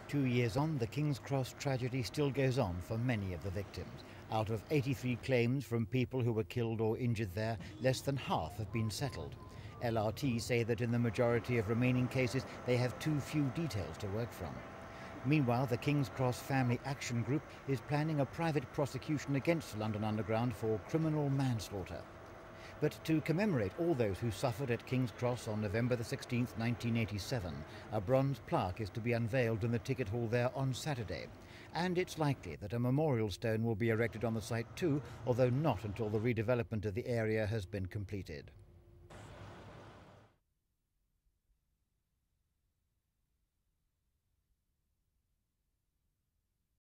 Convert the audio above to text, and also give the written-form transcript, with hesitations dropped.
2 years on, the King's Cross tragedy still goes on for many of the victims. Out of 83 claims from people who were killed or injured there, less than half have been settled. LRT say that in the majority of remaining cases, they have too few details to work from. Meanwhile, the King's Cross Family Action Group is planning a private prosecution against London Underground for criminal manslaughter. But to commemorate all those who suffered at King's Cross on November the 16th, 1987, a bronze plaque is to be unveiled in the ticket hall there on Saturday. And it's likely that a memorial stone will be erected on the site too, although not until the redevelopment of the area has been completed.